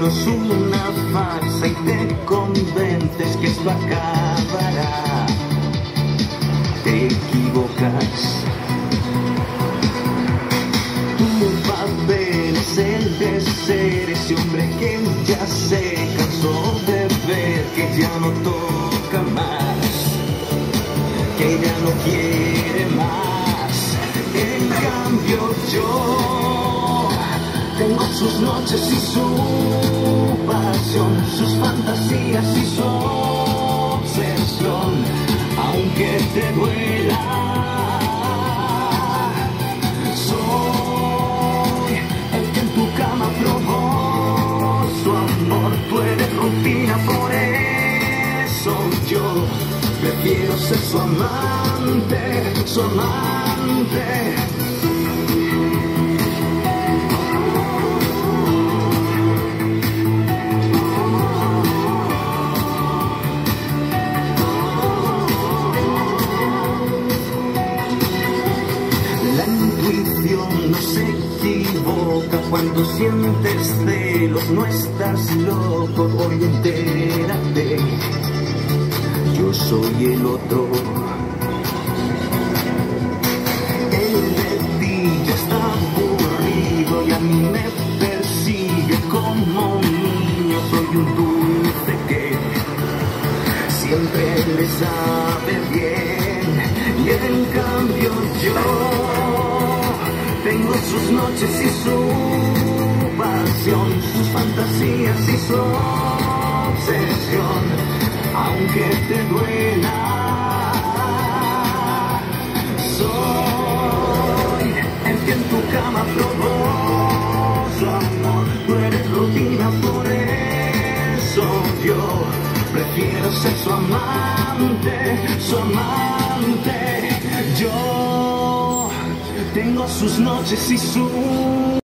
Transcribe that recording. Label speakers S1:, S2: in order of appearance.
S1: Todo es una farsa y te convences que esto acabará. Te equivocas. Tu papel es el de ser ese hombre que ya se cansó de ver que ya no toca más, que ya no quiere más. En cambio yo tengo sus noches y su pasión, sus fantasías y su obsesión, aunque te duela. Soy el que en tu cama probó su amor, tú eres rutina, por eso yo prefiero ser su amante, su amante. La intuición no se equivoca cuando sientes celos, no estás loco, oye, entérate, yo soy el otro. Él de ti ya está aburrido y a mí me persigue como un niño. Soy un dulce que siempre le sabe bien, y en cambio yo tengo sus noches y su pasión, sus fantasías y su obsesión, aunque te duela. Soy el que en tu cama probó su amor, tú eres rutina, por eso yo prefiero ser su amante, su amante. Yo tengo sus noches y su